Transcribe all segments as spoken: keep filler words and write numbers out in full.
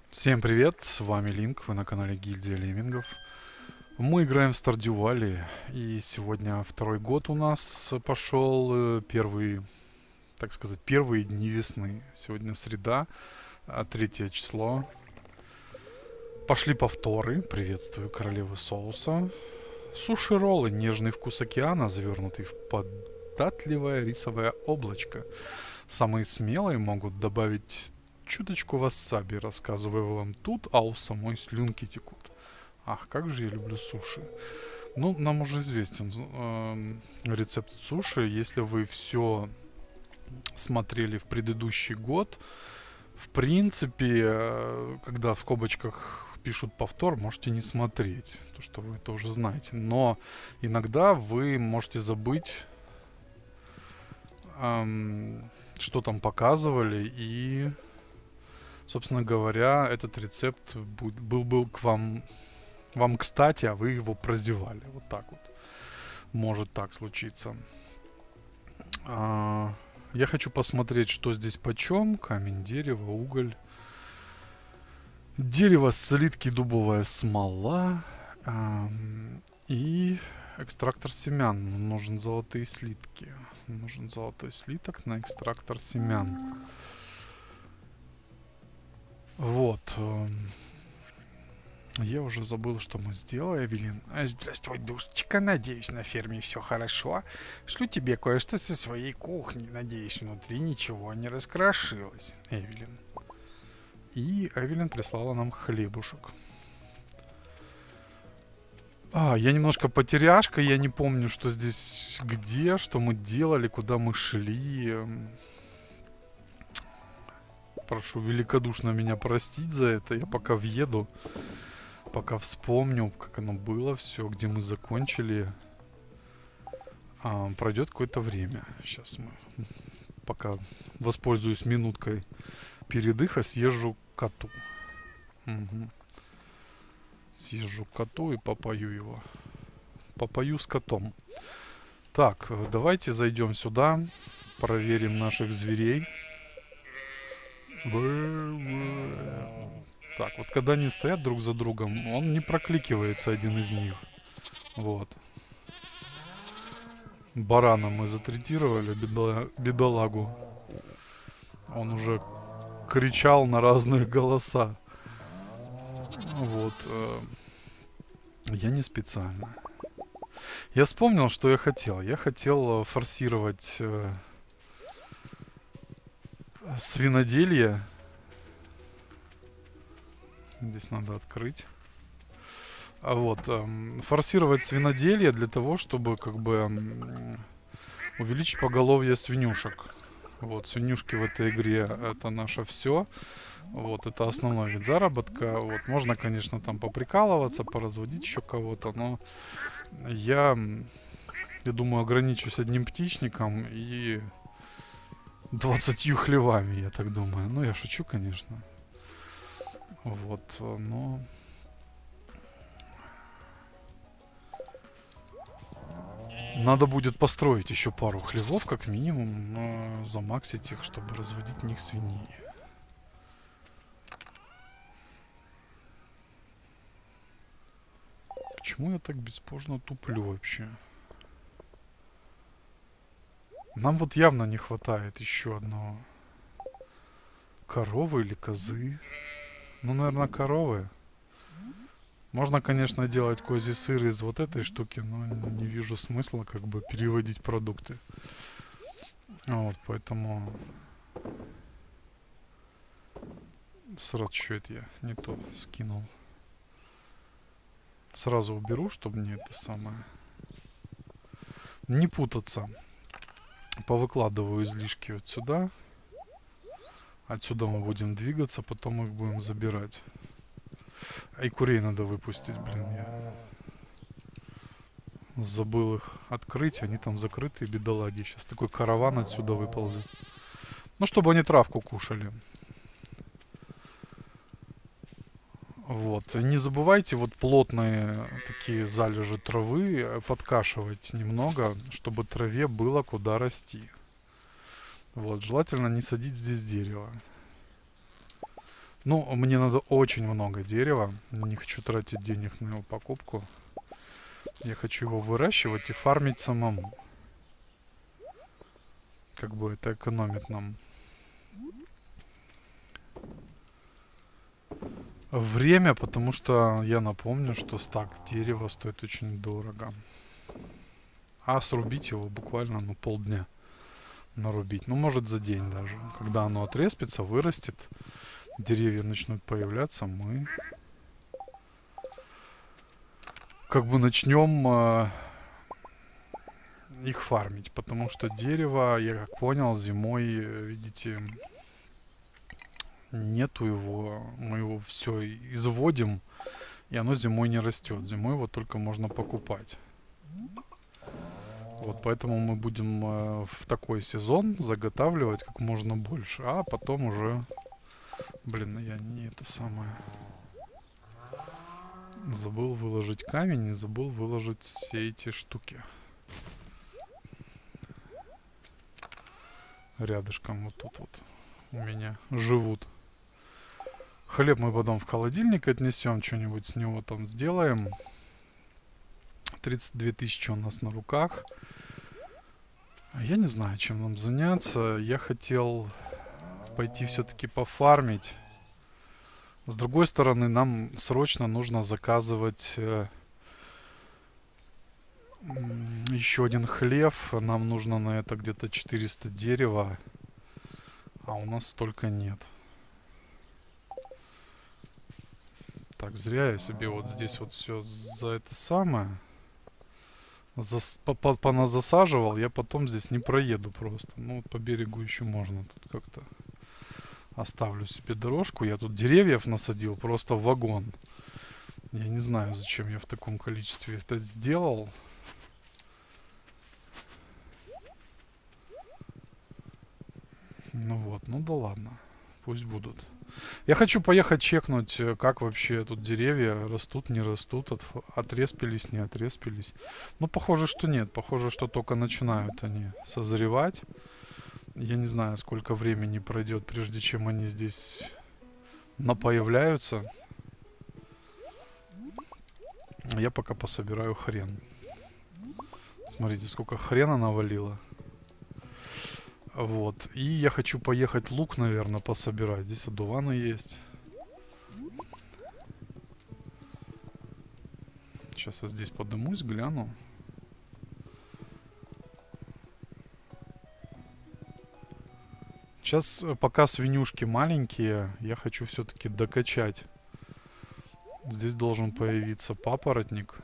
Всем привет, с вами Линк, вы на канале Гильдия Леммингов. Мы играем в Stardew Valley, и сегодня второй год у нас пошел, э, первый, так сказать, первые дни весны. Сегодня среда, а, третье число. Пошли повторы, приветствую королевы соуса. Суши-роллы, нежный вкус океана, завернутый в податливое рисовое облачко. Самые смелые могут добавить чуточку васаби, рассказываю вам тут, а у самой слюнки текут. Ах, как же я люблю суши. Ну, нам уже известен эм, рецепт суши. Если вы все смотрели в предыдущий год, в принципе, э, когда в скобочках пишут повтор, можете не смотреть, то что вы это уже знаете. Но иногда вы можете забыть, эм, что там показывали, и, собственно говоря, этот рецепт будет, был бы к вам, вам кстати, а вы его прозевали. Вот так вот. Может так случиться. А, я хочу посмотреть, что здесь почем. Камень, дерево, уголь. Дерево, слитки, дубовая смола. А, и экстрактор семян. Нужен золотые слитки. Нужен золотой слиток на экстрактор семян. Вот. Я уже забыл, что мы сделали, Эвелин. Здравствуй, душечка. Надеюсь, на ферме все хорошо. Шлю тебе кое-что со своей кухни. Надеюсь, внутри ничего не раскрошилось, Эвелин. И Эвелин прислала нам хлебушек. А, я немножко потеряшка. Я не помню, что здесь где, что мы делали, куда мы шли. Прошу великодушно меня простить за это. Я пока въеду. Пока вспомню, как оно было, все, где мы закончили. А, пройдет какое-то время. Сейчас мы пока воспользуюсь минуткой передыха, съезжу к коту. Угу. Съезжу к коту и попою его. Попою с котом. Так, давайте зайдем сюда. Проверим наших зверей. Так, вот когда они стоят друг за другом, он не прокликивается, один из них. Вот. Барана мы затретировали, бедола- бедолагу. Он уже кричал на разные голоса. Вот. э, Я не специально. Я вспомнил, что я хотел. Я хотел э, форсировать э, свиноделие. Здесь надо открыть. А вот, эм, форсировать свиноделие для того, чтобы как бы эм, увеличить поголовье свинюшек. Вот, свинюшки в этой игре это наше все. Вот, это основной вид заработка. Вот, можно, конечно, там поприкалываться, поразводить еще кого-то, но я, я думаю, ограничусь одним птичником и двадцатью хлевами, я так думаю. Ну, я шучу, конечно. Вот, но... Надо будет построить еще пару хлевов, как минимум, но замаксить их, чтобы разводить в них свиней. Почему я так беспожно туплю вообще? Нам вот явно не хватает еще одного. Коровы или козы? Ну, наверное, коровы. Можно, конечно, делать козий сыр из вот этой штуки, но не вижу смысла как бы переводить продукты. Вот, поэтому... Сразу, что это я не то скинул. Сразу уберу, чтобы мне это самое... Не путаться. Повыкладываю излишки вот сюда. Отсюда мы будем двигаться, потом их будем забирать. А и курей надо выпустить, блин, я забыл их открыть, они там закрытые, бедолаги. Сейчас такой караван отсюда выползет. Ну, чтобы они травку кушали. Вот. Не забывайте вот плотные такие залежи травы подкашивать немного, чтобы траве было куда расти. Вот. Желательно не садить здесь дерево. Ну, мне надо очень много дерева. Не хочу тратить денег на его покупку. Я хочу его выращивать и фармить самому. Как бы это экономит нам время, потому что я напомню, что стак дерева стоит очень дорого. А срубить его буквально, ну, полдня нарубить. Ну, может, за день даже. Когда оно отреспится, вырастет, деревья начнут появляться, мы как бы начнем э, их фармить. Потому что дерево, я как понял, зимой, видите, нету его. Мы его все изводим, и оно зимой не растет. Зимой его только можно покупать. Вот поэтому мы будем э, в такой сезон заготавливать как можно больше, а потом уже, блин, я не это самое, забыл выложить камень и забыл выложить все эти штуки. Рядышком вот тут вот у меня живут. Хлеб мы потом в холодильник отнесем, что-нибудь с него там сделаем. тридцать две тысячи у нас на руках. Я не знаю, чем нам заняться. Я хотел пойти все-таки пофармить. С другой стороны, нам срочно нужно заказывать э, еще один хлев. Нам нужно на это где-то четыреста дерева. А у нас столько нет. Так, зря я себе вот здесь вот все за это самое зас, по, по, поназасаживал. Я потом здесь не проеду просто. Ну, по берегу еще можно тут как-то. Оставлю себе дорожку. Я тут деревьев насадил просто в вагон. Я не знаю, зачем я в таком количестве это сделал. Ну вот, ну да ладно. Пусть будут. Я хочу поехать чекнуть, как вообще тут деревья растут, не растут, от, отреспились, не отреспились. Ну, похоже, что нет. Похоже, что только начинают они созревать. Я не знаю, сколько времени пройдет, прежде чем они здесь напоявляются. Я пока пособираю хрен. Смотрите, сколько хрена навалило. Вот. И я хочу поехать лук, наверное, пособирать. Здесь одуваны есть. Сейчас я здесь подымусь, гляну. Сейчас, пока свинюшки маленькие, я хочу все-таки докачать. Здесь должен появиться папоротник.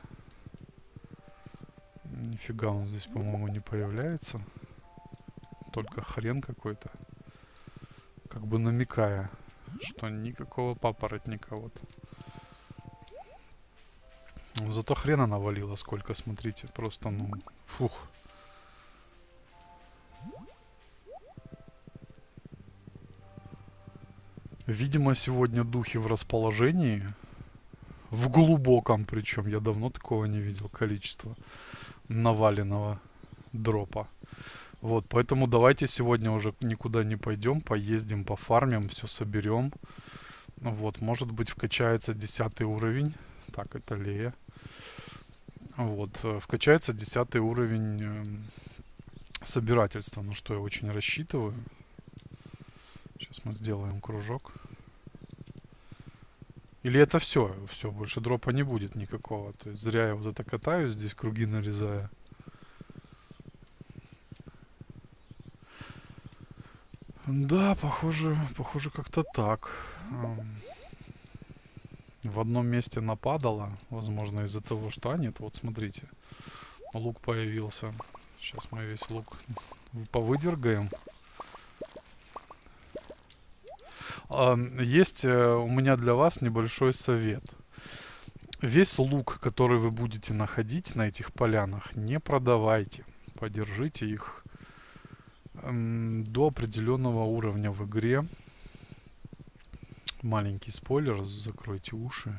Нифига он здесь, по-моему, не появляется. Только хрен какой-то. Как бы намекая, что никакого папоротника вот. Зато хрена навалило сколько, смотрите. Просто, ну, фух. Видимо, сегодня духи в расположении. В глубоком причем. Я давно такого не видел количества наваленного дропа. Вот, поэтому давайте сегодня уже никуда не пойдем, поездим, пофармим, все соберем. Вот, может быть, вкачается десятый уровень. Так, это Лея. Вот, вкачается десятый уровень э, собирательства, на что я очень рассчитываю. Сейчас мы сделаем кружок. Или это все, все, больше дропа не будет никакого. То есть зря я вот это катаюсь, здесь круги нарезая. Да, похоже, похоже как-то так. В одном месте нападало, возможно, из-за того, что... А нет, вот смотрите, лук появился. Сейчас мы весь лук повыдергаем. Есть у меня для вас небольшой совет. Весь лук, который вы будете находить на этих полянах, не продавайте. Подержите их до определенного уровня в игре. Маленький спойлер, закройте уши.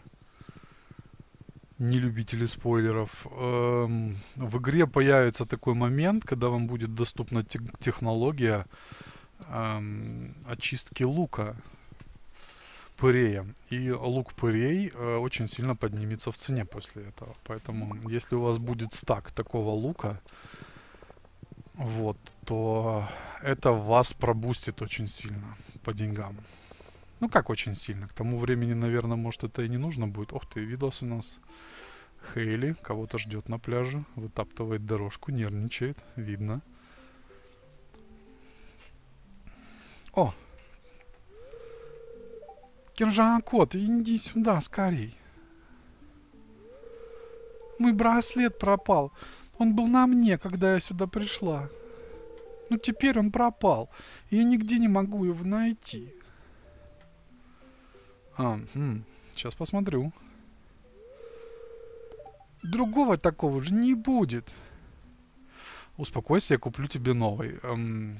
Не любители спойлеров. Эм, в игре появится такой момент, когда вам будет доступна технология эм, очистки лука. пырея. И лук пырей э, очень сильно поднимется в цене после этого. Поэтому, если у вас будет стак такого лука, вот, то это вас пробустит очень сильно по деньгам. Ну, как очень сильно. К тому времени, наверное, может, это и не нужно будет. Ох ты, видос у нас. Хейли кого-то ждет на пляже. Вытаптывает дорожку, нервничает. Видно. О! Киржа-кот, иди сюда, скорей. Мой браслет пропал. Он был на мне, когда я сюда пришла. Ну, теперь он пропал. И я нигде не могу его найти. А, хм, сейчас посмотрю. Другого такого же не будет. Успокойся, я куплю тебе новый. Эм,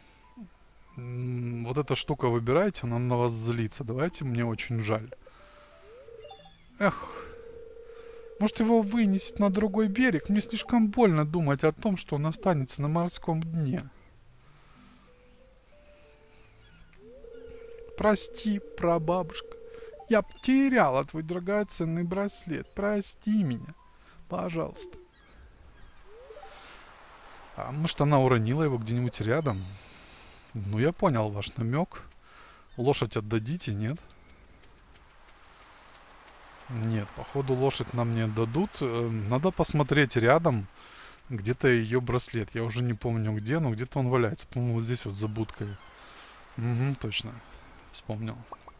м, вот эта штука выбирайте, она на вас злится. Давайте, мне очень жаль. Эх. Может, его вынесет на другой берег? Мне слишком больно думать о том, что он останется на морском дне. Прости, прабабушка. Я потеряла твой драгоценный браслет. Прости меня. Пожалуйста. А может, она уронила его где-нибудь рядом? Ну, я понял ваш намек. Лошадь отдадите, нет? Нет, походу лошадь нам не отдадут. Надо посмотреть рядом. Где-то ее браслет. Я уже не помню где, но где-то он валяется. По-моему, вот здесь вот за будкой. Угу, точно. Вспомнил.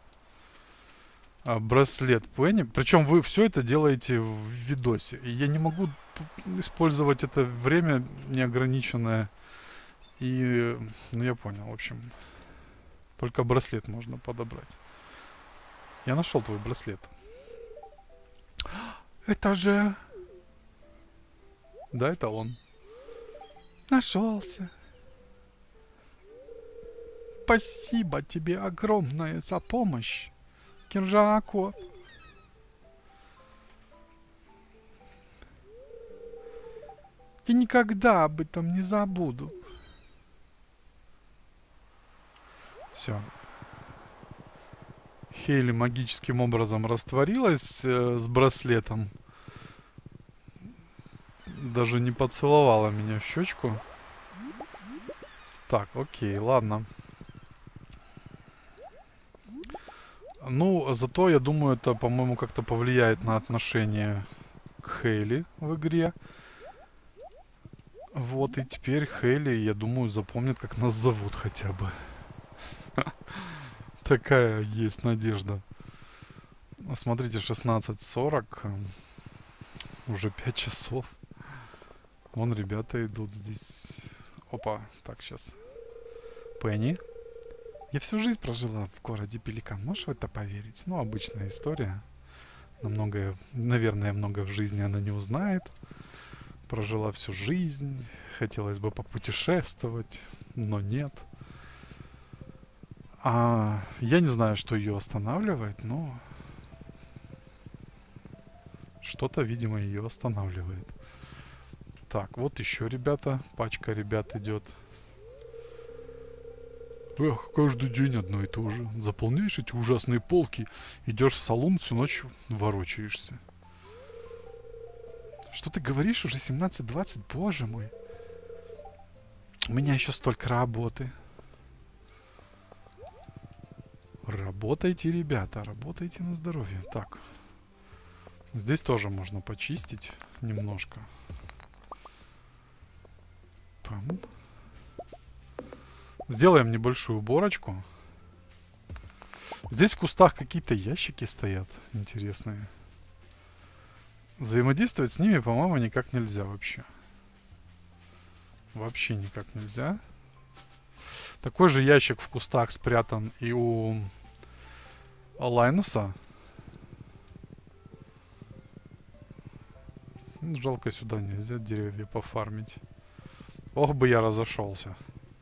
А, браслет Пенни. Причем вы все это делаете в видосе. И я не могу использовать это время неограниченное. И, ну, я понял, в общем. Только браслет можно подобрать. Я нашел твой браслет. Это же... Да, это он. Нашелся. Спасибо тебе огромное за помощь, Киржа-кот. Я никогда об этом не забуду. Все. Хейли магическим образом растворилась э, с браслетом. Даже не поцеловала меня в щечку. Так, окей, ладно. Ну, зато, я думаю, это, по-моему, как-то повлияет на отношение к Хейли в игре. Вот, и теперь Хейли, я думаю, запомнит, как нас зовут хотя бы. Такая есть надежда. Смотрите, шестнадцать сорок. Уже пять часов. Вон ребята идут здесь. Опа, так, сейчас. Пенни. Я всю жизнь прожила в городе Пеликан. Можешь в это поверить? Ну, обычная история. Но многое, наверное, много в жизни она не узнает. Прожила всю жизнь. Хотелось бы попутешествовать, но нет. А я не знаю, что ее останавливает, но что-то, видимо, ее останавливает. Так, вот еще, ребята. Пачка ребят идет. Эх, каждый день одно и то же. Заполняешь эти ужасные полки, идешь в салон, всю ночь ворочаешься. Что ты говоришь? Уже семнадцать двадцать? Боже мой. У меня еще столько работы. Работайте, ребята, работайте на здоровье. Так. Здесь тоже можно почистить немножко. Пам. Сделаем небольшую уборочку. Здесь в кустах какие-то ящики стоят интересные. Взаимодействовать с ними, по-моему, никак нельзя вообще. Вообще никак нельзя. Такой же ящик в кустах спрятан и у Лайнуса. Жалко, сюда нельзя деревья пофармить. Ох бы я разошелся.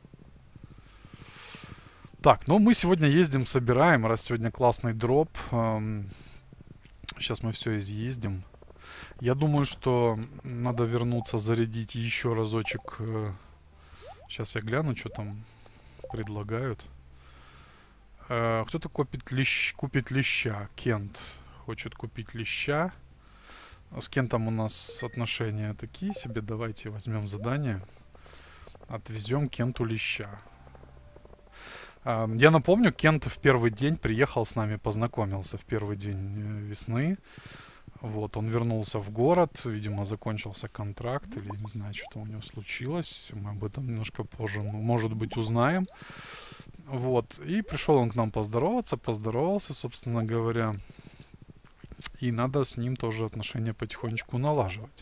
Так, ну мы сегодня ездим, собираем, раз сегодня классный дроп. Эм, сейчас мы все изъездим. Я думаю, что надо вернуться, зарядить еще разочек. Э, сейчас я гляну, что там предлагают. Э, кто-то купит, лещ, купит леща. Кент хочет купить леща. С Кентом у нас отношения такие себе. Давайте возьмем задание. Отвезем Кенту леща. Э, я напомню, Кент в первый день приехал с нами, познакомился в первый день весны. Вот, он вернулся в город, видимо, закончился контракт, или не знаю, что у него случилось. Мы об этом немножко позже, может быть, узнаем. Вот, и пришел он к нам поздороваться, поздоровался, собственно говоря. И надо с ним тоже отношения потихонечку налаживать.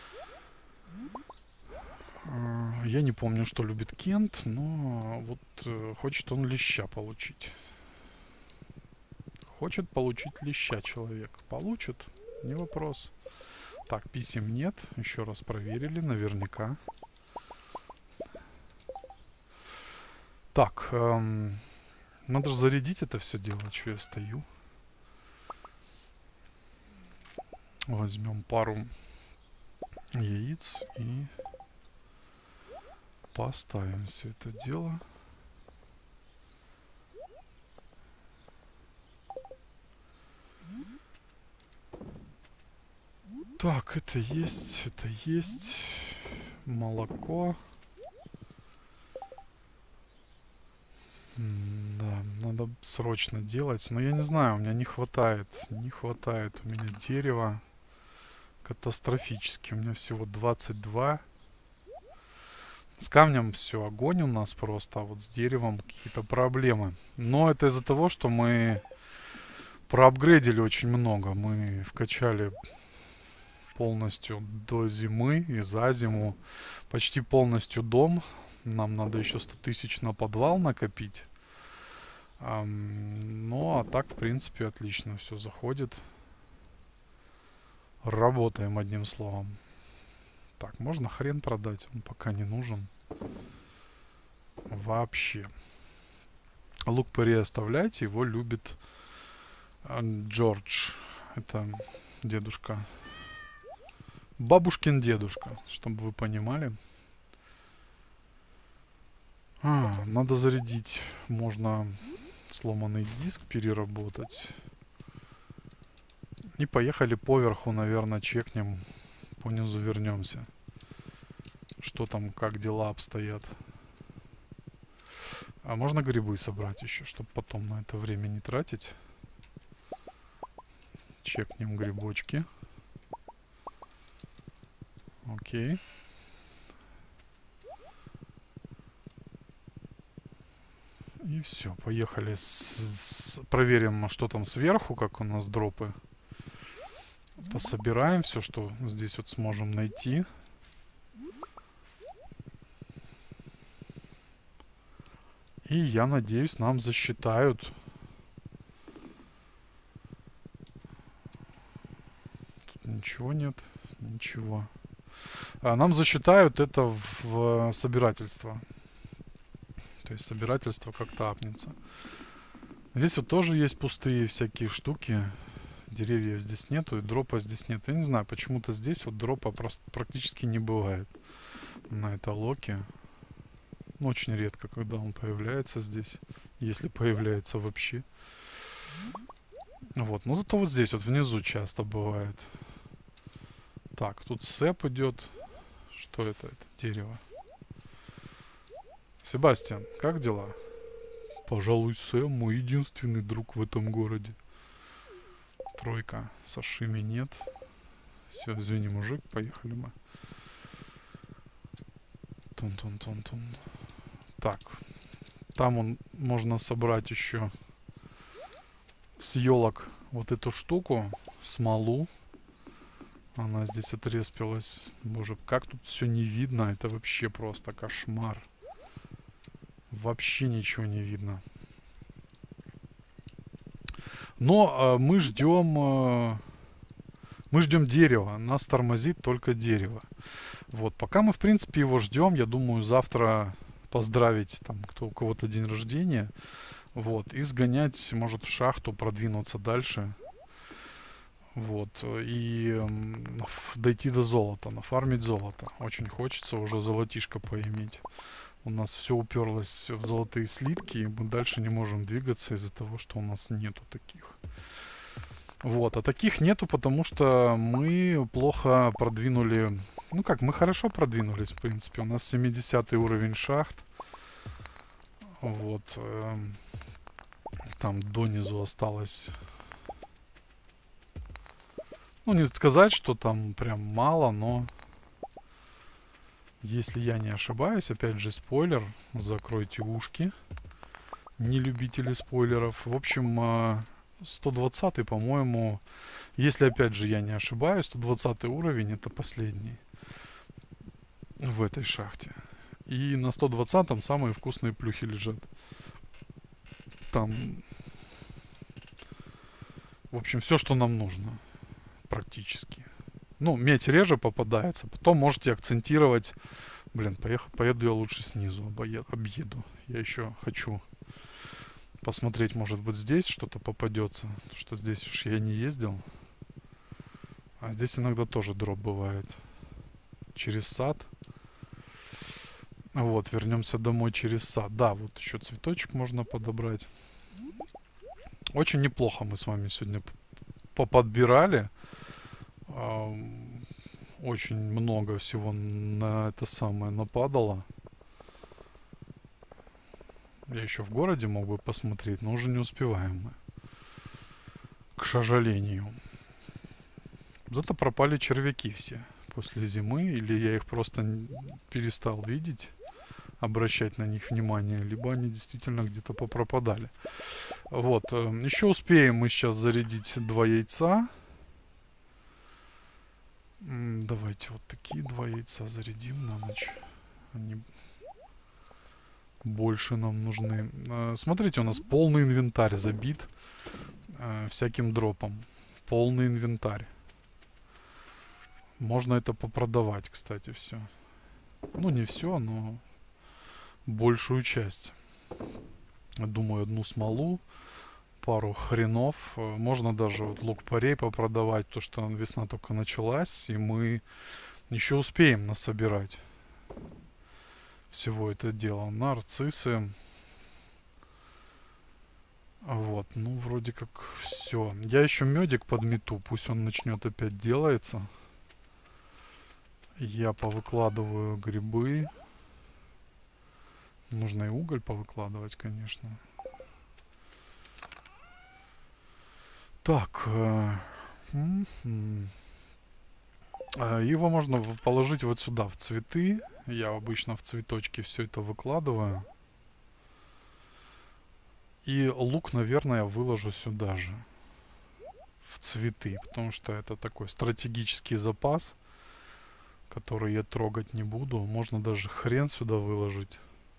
Я не помню, что любит Кент, но вот хочет он леща получить. Хочет получить леща человек. Получит. Не вопрос. Так, писем нет. Еще раз проверили, наверняка. Так, эм, надо же зарядить это все дело. Что я стою? Возьмем пару яиц и поставим все это дело. Так, это есть, это есть. Молоко. Да, надо срочно делать. Но я не знаю, у меня не хватает. Не хватает у меня дерева. Катастрофически. У меня всего двадцать два. С камнем все, огонь у нас просто. А вот с деревом какие-то проблемы. Но это из-за того, что мы проапгрейдили очень много. Мы вкачали полностью до зимы и за зиму почти полностью дом. Нам надо еще сто тысяч на подвал накопить. Um, ну, а так, в принципе, отлично все заходит. Работаем, одним словом. Так, можно хрен продать, он пока не нужен. Вообще. Лук-порей оставляйте, его любит Джордж. Это дедушка. Бабушкин дедушка, чтобы вы понимали. А, надо зарядить. Можно сломанный диск переработать. И поехали поверху, наверное, чекнем. По низу вернемся. Что там, как дела обстоят. А можно грибы собрать еще, чтобы потом на это время не тратить. Чекнем грибочки. Окей. И все, поехали. С, с, проверим, что там сверху, как у нас дропы. Пособираем все, что здесь вот сможем найти. И я надеюсь, нам засчитают. Тут ничего нет. Ничего. А нам засчитают это в, в собирательство. То есть собирательство как-то апнется. Здесь вот тоже есть пустые всякие штуки. Деревьев здесь нету, и дропа здесь нет. Я не знаю, почему-то здесь вот дропа просто практически не бывает на этой локе. Ну, очень редко, когда он появляется здесь. Если появляется вообще. Вот, но зато вот здесь вот внизу часто бывает. Так, тут сэп идет. Что это? Это дерево. Себастьян, как дела? Пожалуй, Сэм мой единственный друг в этом городе. Тройка. Сашими нет. Все, извини, мужик, поехали мы. Тун-тун-тун-тун. Так. Там он, можно собрать еще с елок вот эту штуку, смолу. Она здесь отреспилась. Боже, как тут все не видно. Это вообще просто кошмар. Вообще ничего не видно. Но э, мы ждем... Э, мы ждем дерева. Нас тормозит только дерево. Вот, пока мы, в принципе, его ждем, я думаю, завтра поздравить там, кто у кого-то день рождения. Вот, и сгонять, может, в шахту, продвинуться дальше. Вот, и э, дойти до золота, нафармить золото. Очень хочется уже золотишко поиметь. У нас все уперлось в золотые слитки, и мы дальше не можем двигаться из-за того, что у нас нету таких. Вот, а таких нету, потому что мы плохо продвинули. Ну как, мы хорошо продвинулись, в принципе. У нас семидесятый уровень шахт. Вот. Эм, там донизу осталось. Ну, не сказать, что там прям мало, но... Если я не ошибаюсь, опять же, спойлер. Закройте ушки. Не любители спойлеров. В общем, э, сто двадцатый, по-моему... Если, опять же, я не ошибаюсь, сто двадцатый уровень это последний в этой шахте. И на сто двадцатом самые вкусные плюхи лежат. Там, в общем, все, что нам нужно. Практически. Ну, медь реже попадается. Потом можете акцентировать. Блин, поехал, поеду я лучше снизу, обоеду, объеду. Я еще хочу посмотреть, может быть, здесь что-то попадется. Потому что здесь уж я не ездил. А здесь иногда тоже дроп бывает. Через сад. Вот, вернемся домой через сад. Да, вот еще цветочек можно подобрать. Очень неплохо мы с вами сегодня поподбирали. Очень много всего на это самое нападало. Я еще в городе мог бы посмотреть, но уже не успеваем мы. К сожалению. Зато пропали червяки все после зимы. Или я их просто перестал видеть, обращать на них внимание, либо они действительно где-то попропадали. Вот. Еще успеем мы сейчас зарядить два яйца. Давайте вот такие два яйца зарядим на ночь. Они больше нам нужны. Смотрите, у нас полный инвентарь забит всяким дропом. Полный инвентарь. Можно это попродавать, кстати, все. Ну, не все, но большую часть. Думаю, одну смолу, пару хренов. Можно даже вот лук-порей попродавать, то что весна только началась, и мы еще успеем насобирать всего это дело. Нарциссы. Вот, ну, вроде как все. Я еще медик подмету, пусть он начнет опять делается. Я повыкладываю грибы. Нужно и уголь повыкладывать, конечно. Так. Э, его можно положить вот сюда, в цветы. Я обычно в цветочки все это выкладываю. И лук, наверное, выложу сюда же. В цветы. Потому что это такой стратегический запас, который я трогать не буду. Можно даже хрен сюда выложить.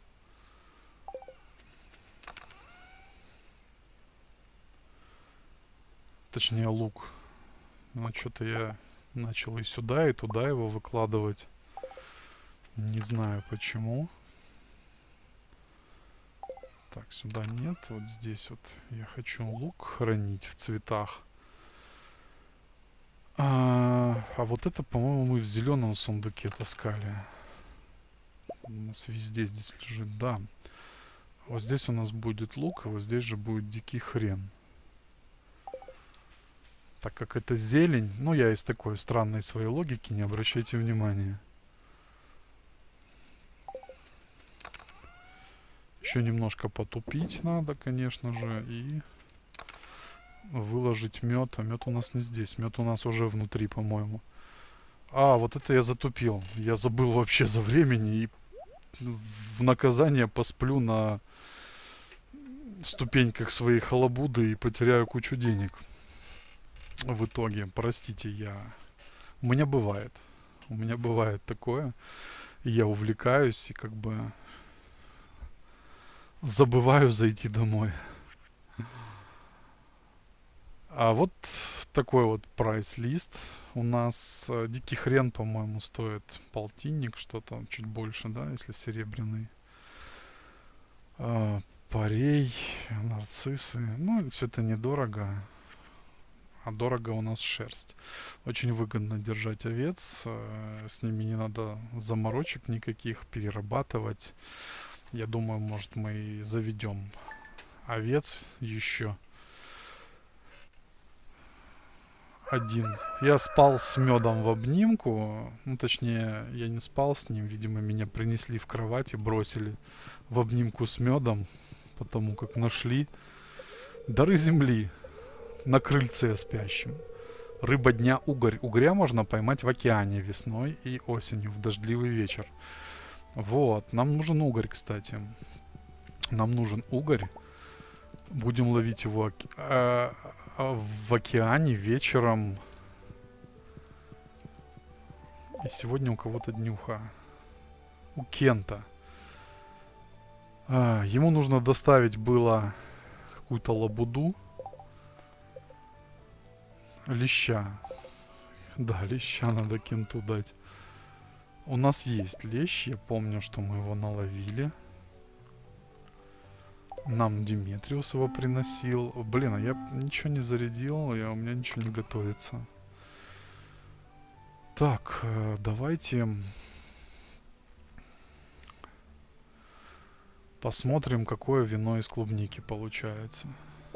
Точнее, лук. Но что-то я начал и сюда, и туда его выкладывать. Не знаю почему. Так, сюда нет. Вот здесь вот я хочу лук хранить в цветах. А, а вот это, по-моему, мы в зеленом сундуке таскали. У нас везде здесь лежит, да. Вот здесь у нас будет лук, а вот здесь же будет дикий хрен. Так как это зелень, ну я из такой странной своей логики, не обращайте внимания. Еще немножко потупить надо, конечно же, и выложить мед. А мед у нас не здесь, мед у нас уже внутри, по-моему. А, вот это я затупил. Я забыл вообще за времени и в наказание посплю на ступеньках своей халабуды и потеряю кучу денег. В итоге, простите, я... У меня бывает. У меня бывает такое. И я увлекаюсь и как бы забываю зайти домой. А вот такой вот прайс-лист. У нас э, дикий хрен, по-моему, стоит полтинник, что-то чуть больше, да, если серебряный. Э, парей, нарциссы. Ну, все это недорого. а дорого у нас шерсть. Очень выгодно держать овец, э, с ними не надо заморочек никаких, перерабатывать. Я думаю, может, мы и заведем овец еще. Один. Я спал с медом в обнимку. Ну, точнее, я не спал с ним. Видимо, меня принесли в кровать и бросили в обнимку с медом, потому как нашли дары земли на крыльце спящем. Рыба дня угорь. Угря можно поймать в океане весной и осенью в дождливый вечер. Вот. Нам нужен угорь, кстати. Нам нужен угорь. Будем ловить его э, э, в океане вечером. И сегодня у кого-то днюха. У Кента. А, ему нужно доставить было какую-то лабуду. Леща. Да, леща надо Кенту дать. У нас есть лещ. Я помню, что мы его наловили. Нам Диметриус его приносил. Блин, а я ничего не зарядил. Я, у меня ничего не готовится. Так, давайте посмотрим, какое вино из клубники получается.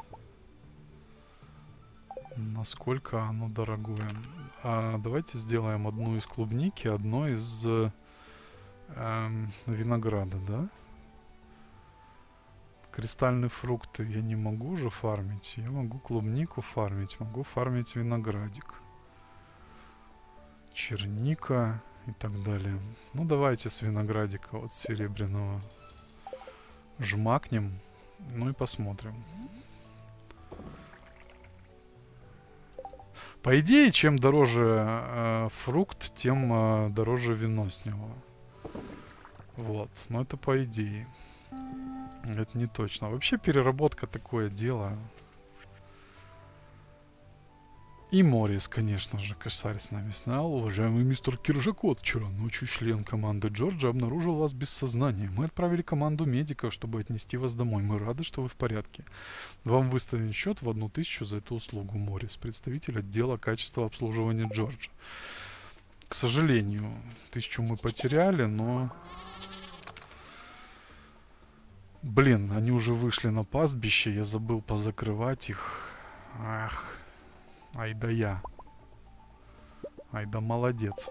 Насколько оно дорогое. А давайте сделаем одну из клубники, одно из э, винограда, да? Кристальные фрукты я не могу же фармить. Я могу клубнику фармить, могу фармить виноградик. Черника и так далее. Ну, давайте с виноградика вот серебряного жмакнем. Ну и посмотрим. По идее, чем дороже э, фрукт, тем э, дороже вино с него. Вот. Но это по идее. Это не точно. Вообще переработка такое дело. И Морис, конечно же, косарь с нами снял. Уважаемый мистер Киржакот, вчера ночью член команды Джорджа обнаружил вас без сознания. Мы отправили команду медиков, чтобы отнести вас домой. Мы рады, что вы в порядке. Вам выставлен счет в одну тысячу за эту услугу. Морис, представитель отдела качества обслуживания Джорджа. К сожалению, тысячу мы потеряли, но... Блин, они уже вышли на пастбище, я забыл позакрывать их. Ах... Ай да я. Ай да молодец.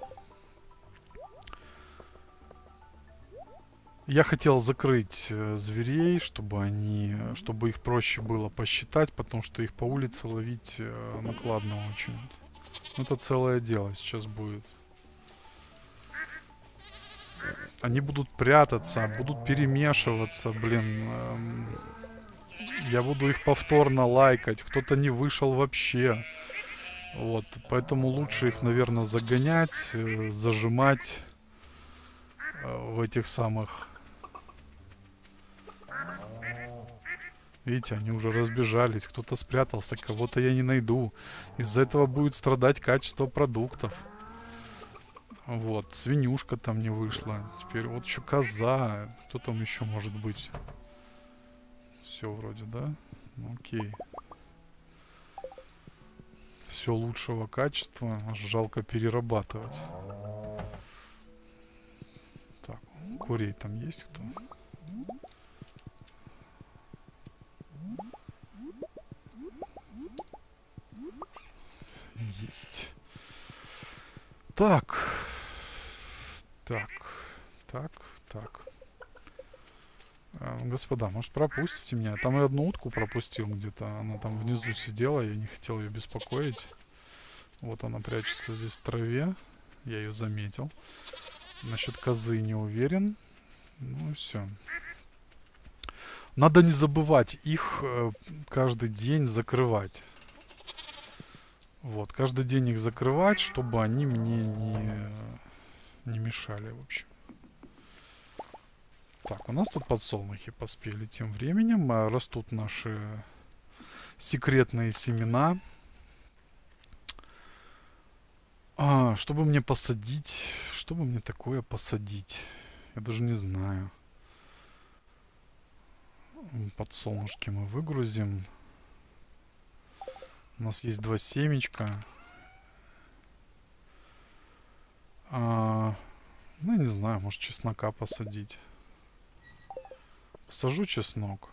Я хотел закрыть э, зверей, чтобы они, чтобы их проще было посчитать, потому что их по улице ловить э, накладно очень. Это целое дело сейчас будет. Они будут прятаться, будут перемешиваться, блин. Эм, я буду их повторно лайкать. Кто-то не вышел вообще. Вот, поэтому лучше их, наверное, загонять, э, зажимать э, в этих самых... Видите, они уже разбежались, кто-то спрятался, кого-то я не найду. Из-за этого будет страдать качество продуктов. Вот, свинюшка там не вышла. Теперь вот еще коза. Кто там еще может быть? Все вроде, да? Ну, окей. Все лучшего качества. Аж жалко перерабатывать. Так, курей там есть кто? Есть. Так. Так. Так. Так. Господа, может, пропустите меня? Там и одну утку пропустил где-то. Она там внизу сидела, я не хотел ее беспокоить. Вот она прячется здесь в траве. Я ее заметил. Насчет козы не уверен. Ну и все. Надо не забывать их э, каждый день закрывать. Вот, каждый день их закрывать, чтобы они мне не, не мешали, в общем. Так, у нас тут подсолнухи поспели тем временем. Растут наши секретные семена. А, чтобы мне посадить... Чтобы мне такое посадить? Я даже не знаю. Подсолнушки мы выгрузим. У нас есть два семечка. А, ну, не знаю, может чеснока посадить. Посажу чеснок.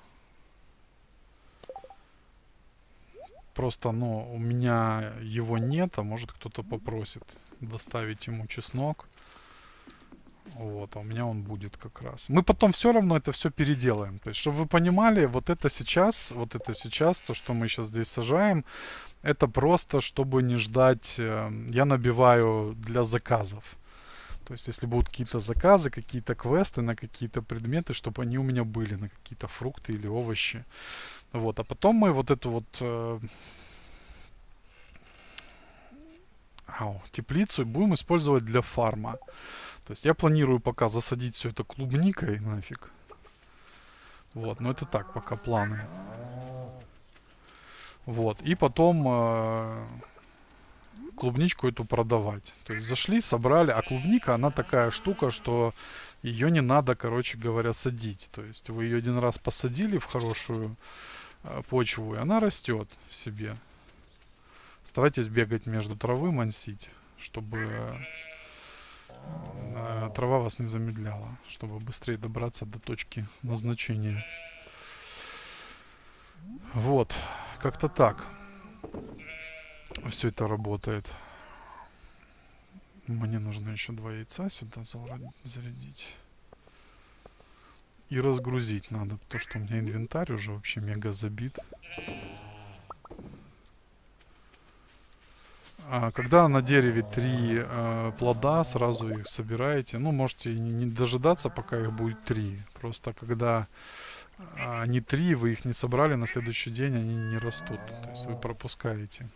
Просто, ну, у меня его нет, а может кто-то попросит доставить ему чеснок. Вот, а у меня он будет как раз. Мы потом все равно это все переделаем. То есть, чтобы вы понимали, вот это сейчас, вот это сейчас, то, что мы сейчас здесь сажаем, это просто, чтобы не ждать, э, я набиваю для заказов. То есть, если будут какие-то заказы, какие-то квесты на какие-то предметы, чтобы они у меня были на какие-то фрукты или овощи. Вот, а потом мы вот эту вот э, ау, теплицу будем использовать для фарма. То есть я планирую пока засадить все это клубникой нафиг. Вот, но это так, пока планы. Вот, и потом э, клубничку эту продавать. То есть зашли, собрали, а клубника, она такая штука, что ее не надо, короче говоря, садить. То есть вы ее один раз посадили в хорошую э, почву, и она растет в себе. Старайтесь бегать между травы, мансить, чтобы э, трава вас не замедляла, чтобы быстрее добраться до точки назначения. Вот, как-то так все это работает. Мне нужно еще два яйца сюда зарядить. И разгрузить надо, потому что у меня инвентарь уже вообще мега забит. А когда на дереве три э, плода, сразу их собираете. Ну, можете не, не дожидаться, пока их будет три. Просто когда э, они три, вы их не собрали, на следующий день они не растут. То есть вы пропускаете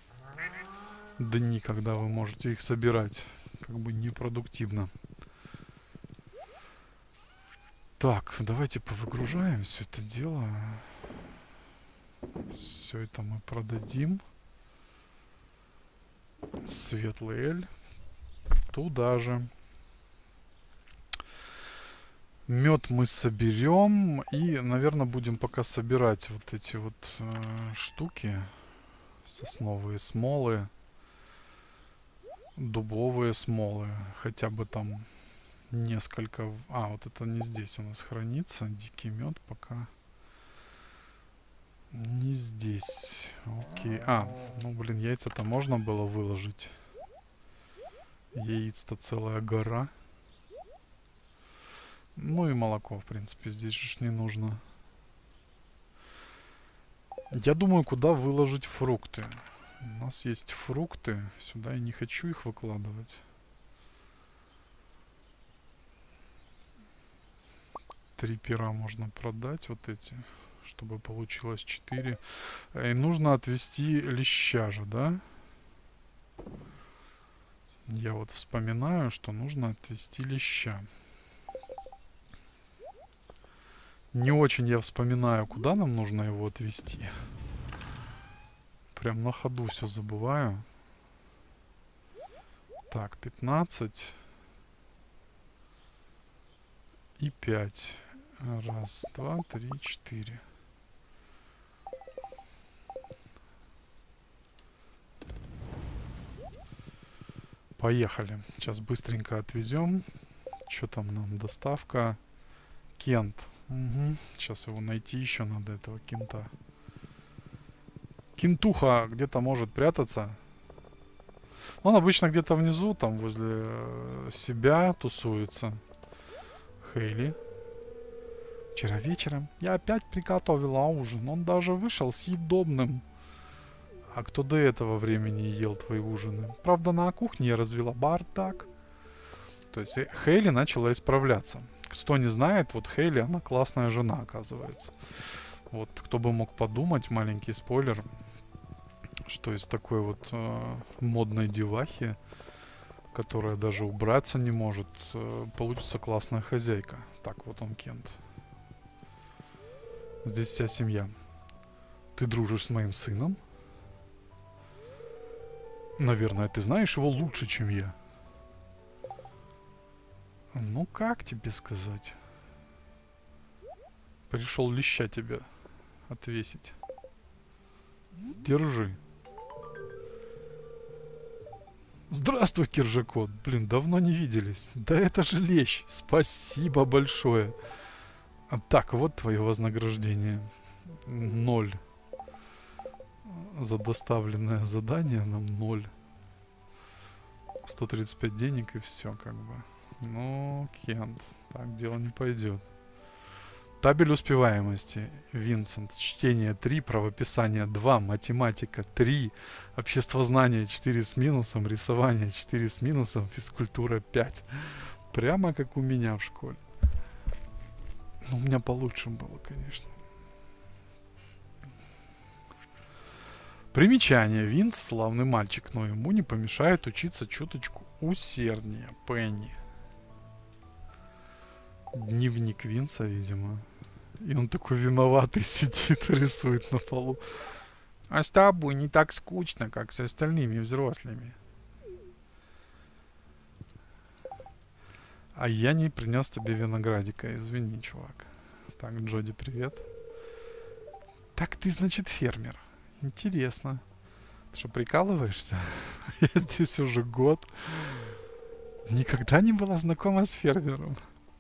дни, когда вы можете их собирать. Как бы непродуктивно. Так, давайте повыгружаем все это дело. Все это мы продадим. Светлый эль. Туда же. Мед мы соберем. И, наверное, будем пока собирать вот эти вот э, штуки. Сосновые смолы. Дубовые смолы. Хотя бы там несколько... А, вот это не здесь у нас хранится. Дикий мед пока... Не здесь. Окей. А, ну блин, яйца-то можно было выложить. Яиц-то целая гора. Ну и молоко, в принципе, здесь же не нужно. Я думаю, куда выложить фрукты. У нас есть фрукты. Сюда я не хочу их выкладывать. Три пера можно продать, вот эти, чтобы получилось четыре. И нужно отвести леща же, да? Я вот вспоминаю, что нужно отвести леща. Не очень я вспоминаю, куда нам нужно его отвести. Прям на ходу все забываю. Так, пятнадцать. И пять. Раз, два, три, четыре. Поехали. Сейчас быстренько отвезем. Что там нам? Доставка. Кент. Угу. Сейчас его найти еще надо, этого кента. Кентуха где-то может прятаться. Он обычно где-то внизу, там возле себя тусуется. Хейли. Вчера вечером я опять приготовила ужин. Он даже вышел съедобным. А кто до этого времени ел твои ужины? Правда, на кухне я развела бардак. То есть Хейли начала исправляться. Кто не знает, вот Хейли, она классная жена, оказывается. Вот, кто бы мог подумать, маленький спойлер, что из такой вот э, модной девахи, которая даже убраться не может, э, получится классная хозяйка. Так, вот он, Кент. Здесь вся семья. Ты дружишь с моим сыном? Наверное, ты знаешь его лучше, чем я. Ну, как тебе сказать? Пришел леща тебя отвесить. Держи. Здравствуй, Киржакот. Блин, давно не виделись. Да это же лещ. Спасибо большое. А, так, вот твое вознаграждение. Ноль. За доставленное задание нам ноль. сто тридцать пять денег и все, как бы. Ну, Кент. Так дело не пойдет. Табель успеваемости. Винсент. Чтение три, правописание два, математика три, обществознание четыре с минусом, рисование четыре с минусом, физкультура пять. Прямо как у меня в школе. Ну, у меня получше было, конечно. Примечание. Винс славный мальчик, но ему не помешает учиться чуточку усерднее. Пенни. Дневник Винса, видимо. И он такой виноватый сидит, рисует на полу. А с тобой не так скучно, как с остальными взрослыми. А я не принес тебе виноградика, извини, чувак. Так, Джоди, привет. Так ты, значит, фермер. Интересно. Ты что, прикалываешься? Я здесь уже год. Никогда не была знакома с фермером.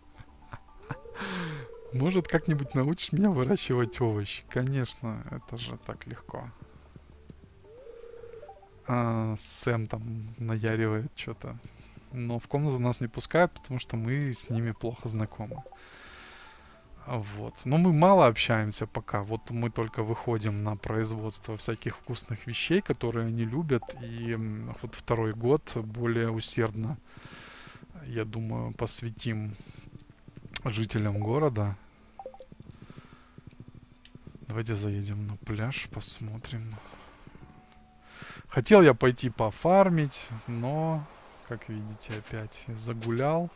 Может, как-нибудь научишь меня выращивать овощи? Конечно, это же так легко. А, Сэм там наяривает что-то. Но в комнату нас не пускают, потому что мы с ними плохо знакомы. Вот. Но мы мало общаемся пока. Вот мы только выходим на производство всяких вкусных вещей, которые они любят. И вот второй год более усердно, я думаю, посвятим жителям города. Давайте заедем на пляж, посмотрим. Хотел я пойти пофармить, но, как видите, опять загулял.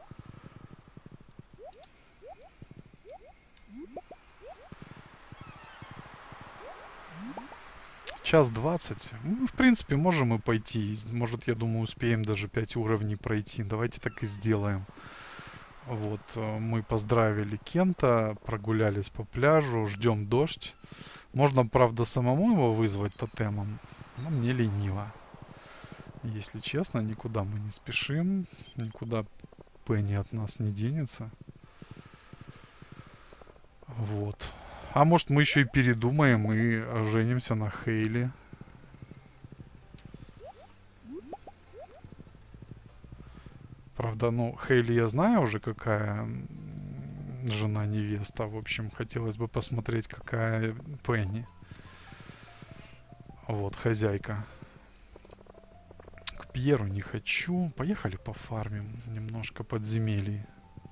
Час двадцать. Ну, в принципе, можем и пойти. Может, я думаю, успеем даже пять уровней пройти. Давайте так и сделаем. Вот, мы поздравили Кента, прогулялись по пляжу, ждем дождь. Можно, правда, самому его вызвать тотемом, но мне лениво. Если честно, никуда мы не спешим, никуда Пенни от нас не денется. Вот. А может, мы еще и передумаем и женимся на Хейли. Правда, ну, Хейли я знаю уже, какая жена-невеста. В общем, хотелось бы посмотреть, какая Пенни. Вот, хозяйка. К Пьеру не хочу. Поехали пофармим немножко подземелий.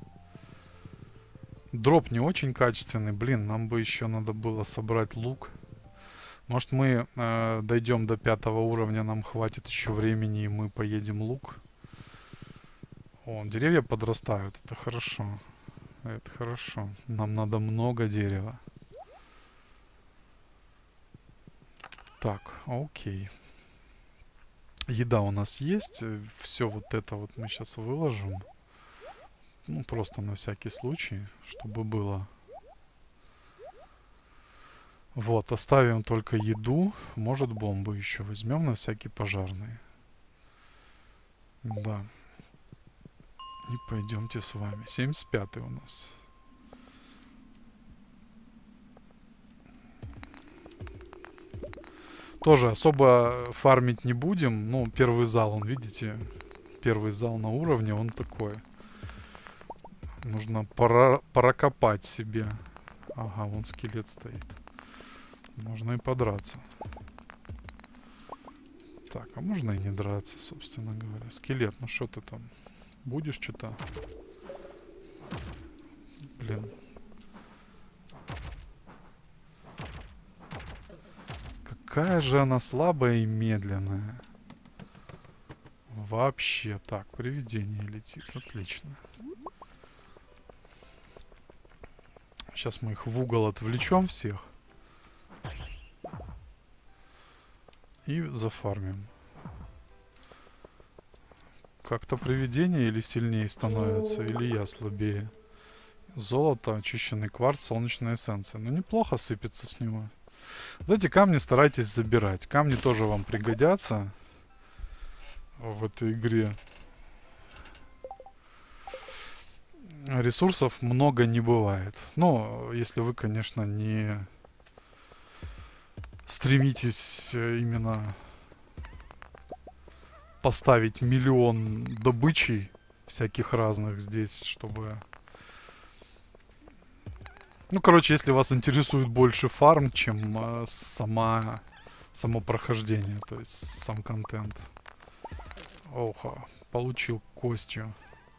Дроп не очень качественный. Блин, нам бы еще надо было собрать лук. Может, мы э, дойдем до пятого уровня, нам хватит еще времени, и мы поедем лук. О, деревья подрастают. Это хорошо. Это хорошо. Нам надо много дерева. Так, окей. Еда у нас есть. Все вот это вот мы сейчас выложим. Ну, просто на всякий случай, чтобы было. Вот, оставим только еду. Может, бомбу еще возьмем на всякий пожарный. Да. И пойдемте с вами. семьдесят пятый у нас. Тоже особо фармить не будем. Ну, первый зал, он, видите, первый зал на уровне, он такой. Нужно пора, прокопать себе. Ага, вон скелет стоит. Можно и подраться. Так, а можно и не драться, собственно говоря. Скелет, ну что ты там? Будешь что-то? Блин. Какая же она слабая и медленная. Вообще. Так, привидение летит. Отлично. Сейчас мы их в угол отвлечем всех. И зафармим. Как-то привидение или сильнее становится, или я слабее. Золото, очищенный кварц, солнечная эссенция. Ну, неплохо сыпется с него. Вот эти камни старайтесь забирать. Камни тоже вам пригодятся в этой игре. Ресурсов много не бывает. Ну, если вы, конечно, не стремитесь именно поставить миллион добычей всяких разных здесь, чтобы... Ну, короче, если вас интересует больше фарм, чем э, сама... само прохождение, то есть сам контент. Оха, получил костью.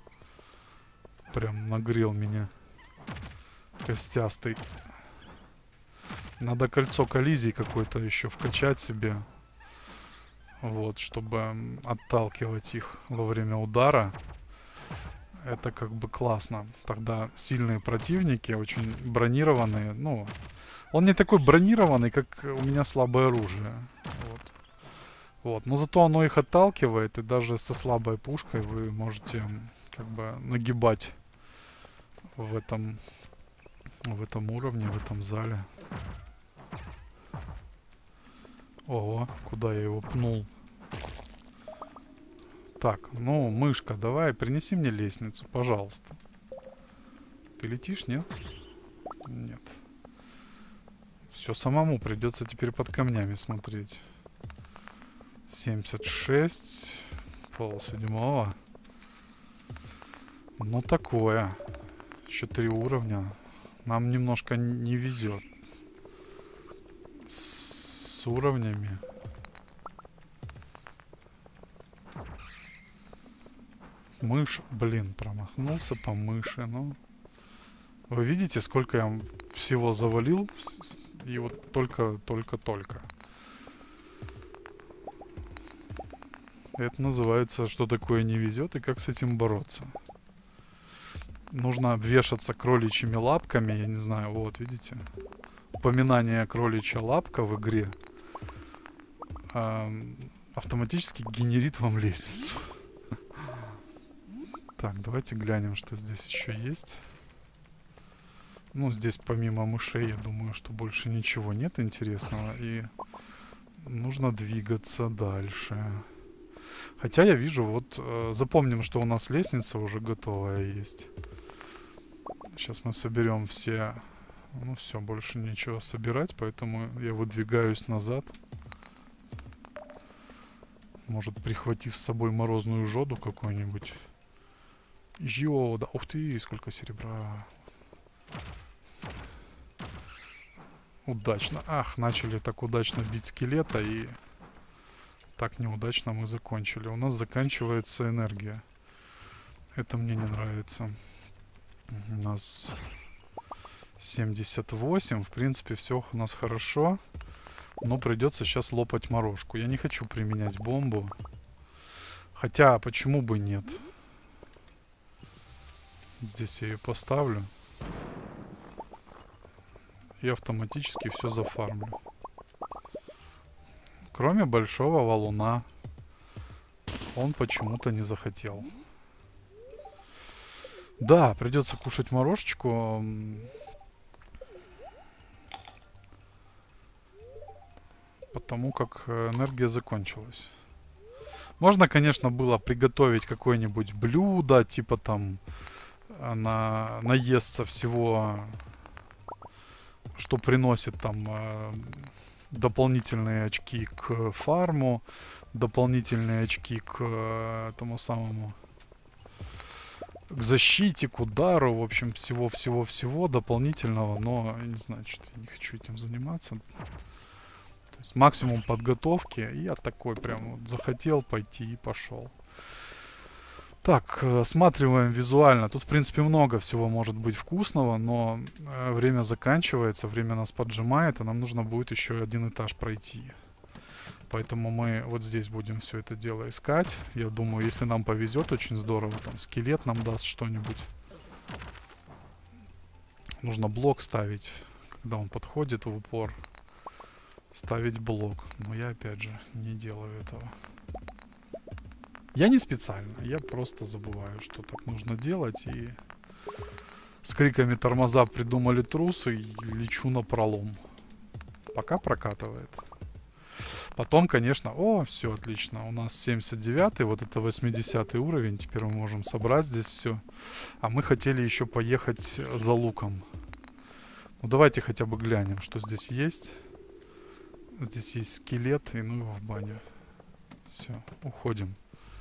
Прям нагрел меня. Костястый. Надо кольцо коллизий какое-то еще вкачать себе. Вот, чтобы отталкивать их во время удара. Это как бы классно. Тогда сильные противники, очень бронированные. Ну, он не такой бронированный, как у меня слабое оружие. Вот. Вот. Но зато оно их отталкивает. И даже со слабой пушкой вы можете как бы нагибать в этом, в этом уровне, в этом зале. Ого, куда я его пнул? Так, ну, мышка, давай, принеси мне лестницу, пожалуйста. Ты летишь, нет? Нет. Все, самому придется теперь под камнями смотреть. семьдесят шесть. Пол седьмого. Ну, такое. Еще три уровня. Нам немножко не везет. С уровнями. Мышь, блин, промахнулся по мыши, ну. Вы видите, сколько я всего завалил? И вот только, только, только. Это называется, что такое не везет и как с этим бороться. Нужно обвешаться кроличьими лапками, я не знаю, вот, видите? Упоминание кроличья лапка в игре э, автоматически генерит вам лестницу. Так, давайте глянем, что здесь еще есть. Ну, здесь помимо мышей, я думаю, что больше ничего нет интересного. И нужно двигаться дальше. Хотя я вижу, вот, э, запомним, что у нас лестница уже готовая есть. Сейчас мы соберем все... Ну, все, больше нечего собирать, поэтому я выдвигаюсь назад. Может, прихватив с собой морозную жоду какую-нибудь. Йода. Ух ты, сколько серебра. Удачно. Ах, начали так удачно бить скелета, и так неудачно мы закончили. У нас заканчивается энергия. Это мне не нравится. У нас семьдесят восемь. В принципе, все у нас хорошо. Но придется сейчас лопать морожку. Я не хочу применять бомбу. Хотя, почему бы нет? Здесь я ее поставлю. И автоматически все зафармлю. Кроме большого валуна. Он почему-то не захотел. Да, придется кушать морожечку. Потому как энергия закончилась. Можно, конечно, было приготовить какое-нибудь блюдо, типа там на, наесться всего, что приносит там э, дополнительные очки к фарму, дополнительные очки к э, тому самому, к защите, к удару, в общем, всего-всего-всего дополнительного, но я не знаю, что я не хочу этим заниматься. То есть максимум подготовки, и я такой прям вот захотел пойти и пошел. Так, осматриваем визуально. Тут, в принципе, много всего может быть вкусного, но э, время заканчивается, время нас поджимает, и нам нужно будет еще один этаж пройти. Поэтому мы вот здесь будем все это дело искать. Я думаю, если нам повезет, очень здорово, там скелет нам даст что-нибудь. Нужно блок ставить, когда он подходит в упор. Ставить блок. Но я, опять же, не делаю этого. Я не специально, я просто забываю, что так нужно делать, и с криками тормоза придумали трусы, и лечу на пролом. Пока прокатывает. Потом, конечно... О, все, отлично. У нас семьдесят девятый, вот это восьмидесятый уровень. Теперь мы можем собрать здесь все. А мы хотели еще поехать за луком. Ну, давайте хотя бы глянем, что здесь есть. Здесь есть скелет, и ну его в баню. Все, уходим.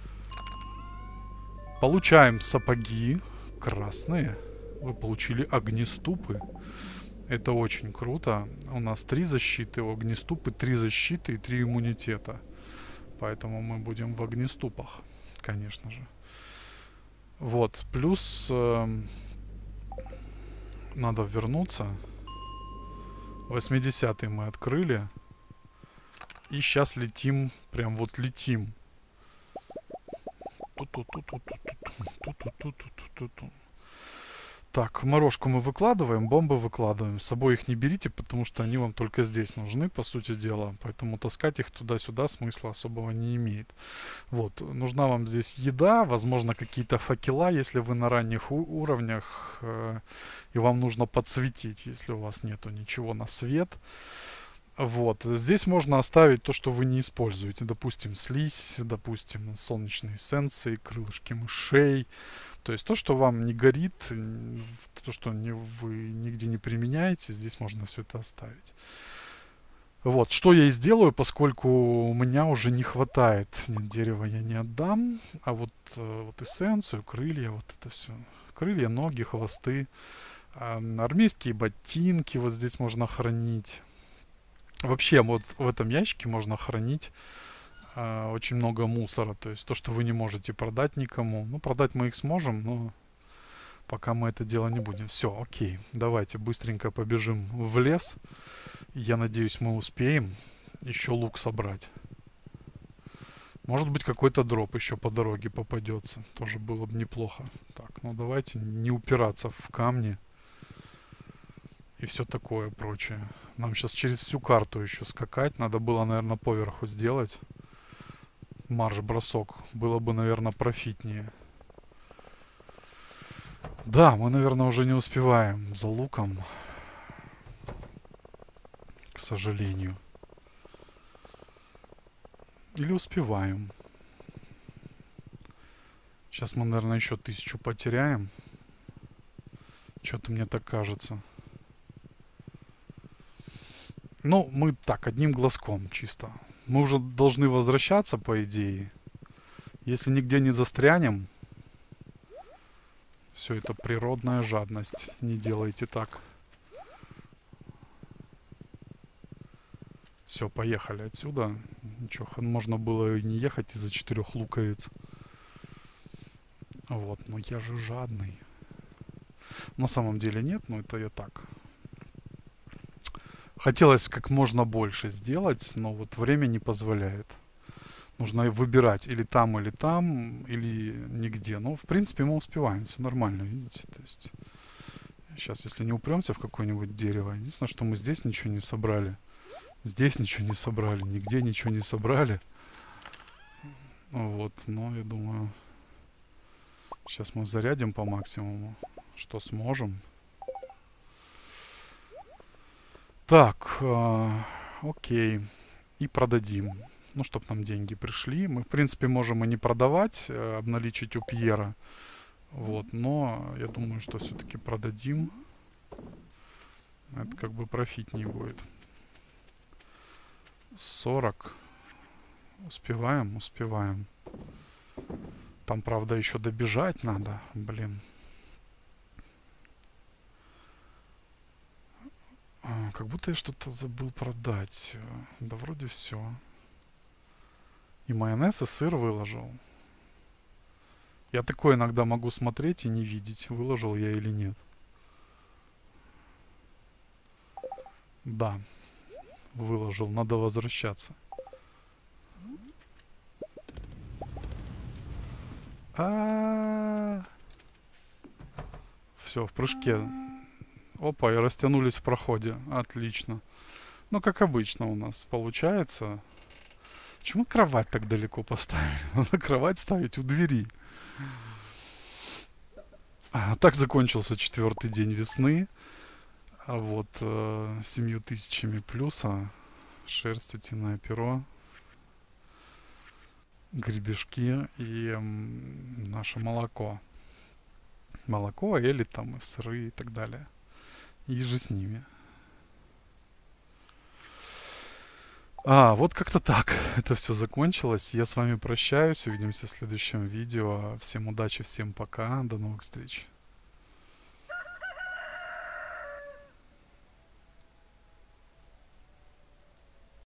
Получаем сапоги красные. Вы получили огнеступы. Это очень круто. У нас три защиты, у огнеступы три защиты и три иммунитета. Поэтому мы будем в огнеступах, конечно же. Вот, плюс э, надо вернуться. восьмидесятый мы открыли. И сейчас летим, прям вот летим. Так, морожку мы выкладываем, бомбы выкладываем. С собой их не берите, потому что они вам только здесь нужны, по сути дела. Поэтому таскать их туда-сюда смысла особого не имеет. Вот, нужна вам здесь еда, возможно, какие-то факела, если вы на ранних уровнях, э, и вам нужно подсветить, если у вас нету ничего на свет. Вот, здесь можно оставить то, что вы не используете. Допустим, слизь, допустим, солнечные эссенции, крылышки мышей. То есть то, что вам не горит, то, что не, вы нигде не применяете, здесь можно все это оставить. Вот, что я и сделаю, поскольку у меня уже не хватает. Нет, дерева я не отдам, а вот, вот эссенцию, крылья, вот это все. Крылья, ноги, хвосты, армейские ботинки вот здесь можно хранить. Вообще, вот в этом ящике можно хранить э, очень много мусора. То есть то, что вы не можете продать никому. Ну, продать мы их сможем, но пока мы это дело не будем. Все, окей. Давайте быстренько побежим в лес. Я надеюсь, мы успеем еще лук собрать. Может быть, какой-то дроп еще по дороге попадется. Тоже было бы неплохо. Так, ну давайте не упираться в камни. И все такое прочее. Нам сейчас через всю карту еще скакать. Надо было, наверное, поверху сделать. Марш-бросок. Было бы, наверное, профитнее. Да, мы, наверное, уже не успеваем за луком. К сожалению. Или успеваем. Сейчас мы, наверное, еще тысячу потеряем. Что-то мне так кажется. Ну, мы так, одним глазком чисто. Мы уже должны возвращаться, по идее. Если нигде не застрянем. Все это природная жадность. Не делайте так. Все, поехали отсюда. Ничего, можно было и не ехать из-за четырех луковиц. Вот, но я же жадный. На самом деле нет, но это я так. Хотелось как можно больше сделать, но вот время не позволяет. Нужно выбирать или там, или там, или нигде. Но, в принципе, мы успеваем. Все нормально, видите? То есть, сейчас, если не упремся в какое-нибудь дерево. Единственное, что мы здесь ничего не собрали. Здесь ничего не собрали. Нигде ничего не собрали. Вот, но я думаю... Сейчас мы зарядим по максимуму, что сможем. Так, э, окей. И продадим. Ну, чтобы нам деньги пришли. Мы, в принципе, можем и не продавать, э, обналичить у Пьера. Вот, но я думаю, что все-таки продадим. Это как бы профитнее будет. сорок. Успеваем, успеваем. Там, правда, еще добежать надо. Блин. А, как будто я что-то забыл продать. Да вроде все. И майонез, и сыр выложил. Я такое иногда могу смотреть и не видеть, выложил я или нет. Да. Выложил. Надо возвращаться. А-а-а. Все, в прыжке. Опа, и растянулись в проходе. Отлично. Ну, как обычно у нас получается. Почему кровать так далеко поставили? Надо кровать ставить у двери. А, так закончился четвертый день весны. А вот э, семью тысячами плюса. Шерсть, утиное перо. гребешки и м, наше молоко. Молоко, или там и сыры и так далее. И же с ними. А, вот как-то так это все закончилось. Я с вами прощаюсь. Увидимся в следующем видео. Всем удачи, всем пока. До новых встреч.